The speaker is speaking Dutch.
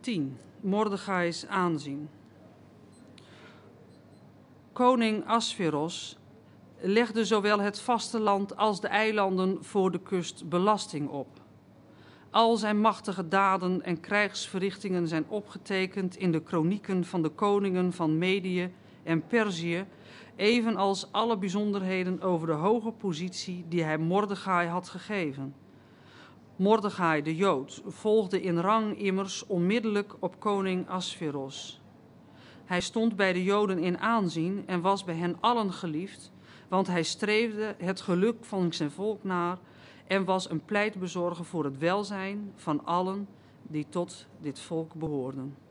10. Mordechai's aanzien. Koning Asveros legde zowel het vasteland als de eilanden voor de kust belasting op. Al zijn machtige daden en krijgsverrichtingen zijn opgetekend in de kronieken van de koningen van Medië en Perzië, evenals alle bijzonderheden over de hoge positie die hij Mordechai had gegeven. Mordechai, de Jood, volgde in rang immers onmiddellijk op koning Asveros. Hij stond bij de Joden in aanzien en was bij hen allen geliefd, want hij streefde het geluk van zijn volk na en was een pleitbezorger voor het welzijn van allen die tot dit volk behoorden.